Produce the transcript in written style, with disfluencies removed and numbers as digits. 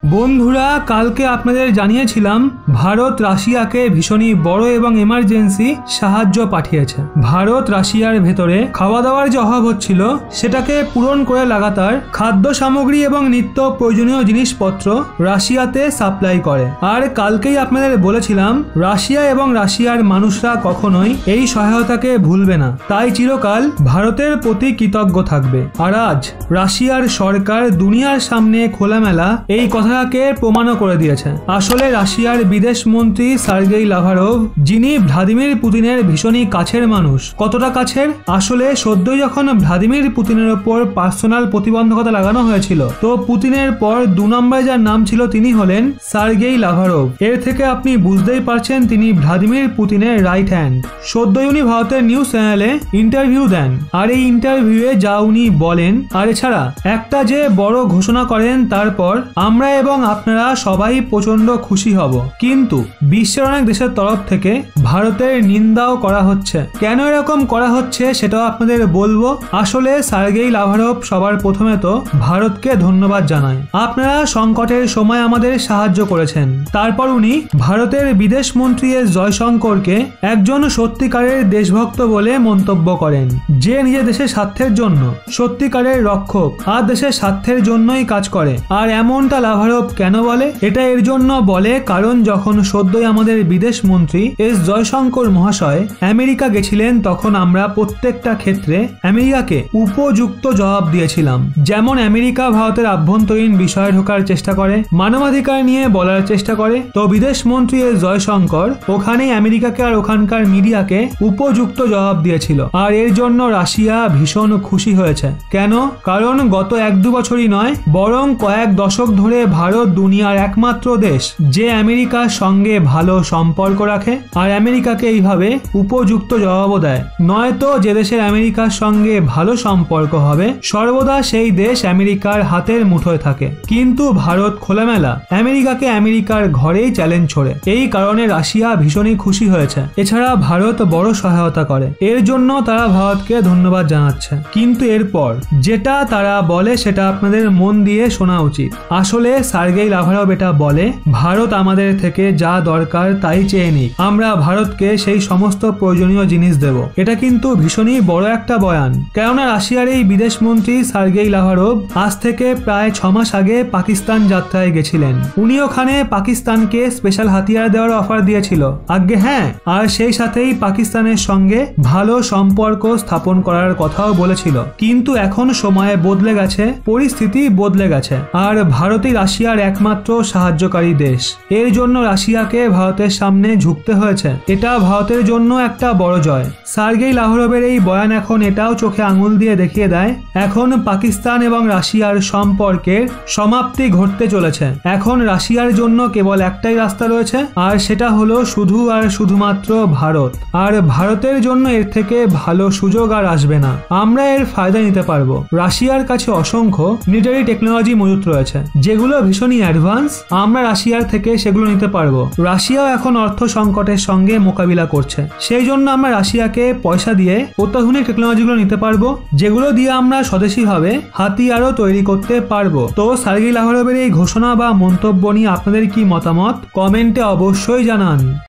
বন্ধুরা, কালকে আপনাদের জানিয়েছিলাম ভারত রাশিয়াকে ভীষণই বড় এবং এমার্জেন্সি সাহায্য পাঠিয়েছে। ভারত রাশিয়ার ভেতরে খাওয়া দাওয়ার যে অভাব হচ্ছিল সেটাকে পূরণ করে লাগাতার খাদ্য সামগ্রী এবং নিত্য প্রয়োজনীয় জিনিসপত্র রাশিয়াতে সাপ্লাই করে। আর কালকেই আপনাদের বলেছিলাম রাশিয়া এবং রাশিয়ার মানুষরা কখনোই এই সহায়তাকে ভুলবে না, তাই চিরকাল ভারতের প্রতি কৃতজ্ঞ থাকবে। আর আজ রাশিয়ার সরকার দুনিয়ার সামনে খোলামেলা এই কথাকে প্রমাণও করে দিয়েছে। আসলে রাশিয়ার বিদেশ মন্ত্রী সার্গেই লাভারভ, যিনি ভ্লাদিমির পুতিনের ভীষণই কাছের মানুষ। কতটা কাছের? আসলে সদ্যই যখন ভ্লাদিমির পুতিনের ওপর পার্সোনাল প্রতিবন্ধকতা লাগানো হয়েছিল, তো পুতিনের পর 2 নম্বরে যার নাম ছিল তিনি হলেন সার্গেই লাভারভ। এর থেকে আপনি বুঝতেই পারছেন তিনি ভ্লাদিমির পুতিনের রাইট হ্যান্ড। সদ্যই উনি ভারতের নিউজ চ্যানেলে ইন্টারভিউ দেন, আর এই ইন্টারভিউয়ে যা উনি বলেন আর এছাড়া একটা যে বড় ঘোষণা করেন, তারপর আমরা এবং আপনারা সবাই প্রচন্ড খুশি হব। কিন্তু বিশ্বের অনেক দেশের তরফ থেকে ভারতের নিন্দাও করা হচ্ছে। কেন এরকম করা হচ্ছে সেটাও আপনাদের বলবো। আসলে সার্গেই লাভারভ সবার প্রথমে তো ভারতকে ধন্যবাদ জানায়। আপনারা সংকটের সময় আমাদের সাহায্য করেছেন। তারপর উনি ভারতের বিদেশ মন্ত্রী এস জয়শঙ্করকে একজন সত্যিকারের দেশভক্ত বলে মন্তব্য করেন, যে নিজের দেশের স্বার্থের জন্য সত্যিকারের রক্ষক আর দেশের স্বার্থের জন্যই কাজ করে। আর এমনটা লাভারভ কেন বলে? এটা এর জন্য বলে কারণ যখন সদ্যই আমাদের বিদেশ মন্ত্রী এস জয়শঙ্কর মহাশয় আমেরিকা গেছিলেন, তখন আমরা প্রত্যেকটা ক্ষেত্রে আমেরিকাকে উপযুক্ত জবাব দিয়েছিলাম। যেমন আমেরিকা ভারতের আভ্যন্তরীণ বিষয়ে ঢোকার চেষ্টা করে, মানবাধিকার নিয়ে বলার চেষ্টা করে, তো বিদেশ মন্ত্রী এস জয়শঙ্কর ওখানেই আমেরিকাকে আর ওখানকার মিডিয়াকে উপযুক্ত জবাব দিয়েছিল। আর এর জন্য রাশিয়া ভীষণ খুশি হয়েছে। কেন? কারণ গত 1-2 বছরই নয়, বরং কয়েক দশক ধরে ভারত দুনিয়ার একমাত্র দেশ যে আমেরিকার সঙ্গে ভালো সম্পর্ক রাখে আর আমেরিকাকে এইভাবে উপযুক্ত জবাবও দেয়। নয়তো যে দেশের আমেরিকার সঙ্গে ভালো সম্পর্ক হবে সর্বদা সেই দেশ আমেরিকার হাতের মুঠোয় থাকে। কিন্তু ভারত খোলামেলা আমেরিকাকে আমেরিকার ঘরেই চ্যালেঞ্জ ছোড়ে। এই কারণে রাশিয়া ভীষণই খুশি হয়েছে। এছাড়া ভারত বড় সহায়তা করে, এর জন্য তারা ভারতকে ধন্যবাদ জানাচ্ছে। কিন্তু এরপর যেটা তারা বলে সেটা আপনাদের মন দিয়ে শোনা উচিত। আসলে সার্গেই লাভারভ এটা বলে ভারত আমাদের থেকে যা দরকার তাই চেয়ে নিক, আমরা ভারতকে সেই সমস্ত প্রয়োজনীয় জিনিস দেব। এটা কিন্তু ভীষণই বড় একটা বয়ান। কেননা রাশিয়ার এই বিদেশ মন্ত্রী সার্গেই লাভারভ আজ থেকে প্রায় 6 মাস আগে পাকিস্তান যাত্রায় গেছিলেন। উনি ওখানে পাকিস্তানকে স্পেশাল হাতিয়ার দেওয়ার অফার দিয়েছিল, আজ্ঞে হ্যাঁ, আর সেই সাথেই পাকিস্তানের সঙ্গে ভালো সম্পর্ক স্থাপন করার কথাও বলেছিল। কিন্তু এখন সময় বদলে গেছে, পরিস্থিতি বদলে গেছে, আর ভারতই রাশিয়ার একমাত্র সাহায্যকারী দেশ। এর জন্য রাশিয়াকে ভারতের সামনে ঝুঁকতে হয়েছে। এটা ভারতের জন্য একটা বড় জয়। সার্গেই লাভারভের এই বয়ান এখন এটাও চোখে আঙুল দিয়ে দেখিয়ে দেয় এখন পাকিস্তান এবং রাশিয়ার সম্পর্কের সমাপ্তি ঘটতে চলেছে। এখন রাশিয়ার জন্য কেবল একটাই রাস্তা রয়েছে, আর সেটা হলো শুধু আর শুধুমাত্র ভারত। আর ভারতের জন্য এর থেকে ভালো সুযোগ আর আসবে না। আমরা এর ফায়দা নিতে পারবো। রাশিয়ার কাছে অসংখ্য মিলিটারি টেকনোলজি মজুত রয়েছে, যেগুলো ভীষণই অ্যাডভান্স। আমরা রাশিয়ার থেকে সেগুলো নিতে পারবো। রাশিয়াও এখন অর্থ সংকটের সঙ্গে মোকাবিলা করছে, সেই জন্য আমরা রাশিয়াকে পয়সা দিয়ে অত্যাধুনিক টেকনোলজিগুলো নিতে পারবো, যেগুলো দিয়ে আমরা স্বদেশীভাবে হাতিয়ারও তৈরি করতে পারবো। তো সার্গেই লাভারভের এই ঘোষণা বা মন্তব্য নিয়ে আপনাদের কি মতামত কমেন্টে অবশ্যই জানান।